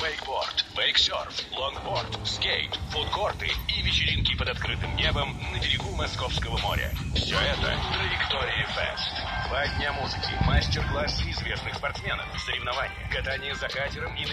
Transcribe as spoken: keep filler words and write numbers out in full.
вейкборд, вейксерф, лонгборд, скейт, фудкорты и вечеринки под открытым небом на берегу Московского моря. Все это Траектория Фест. Два дня музыки, мастер-классы известных спортсменов, соревнования, катание за катером и на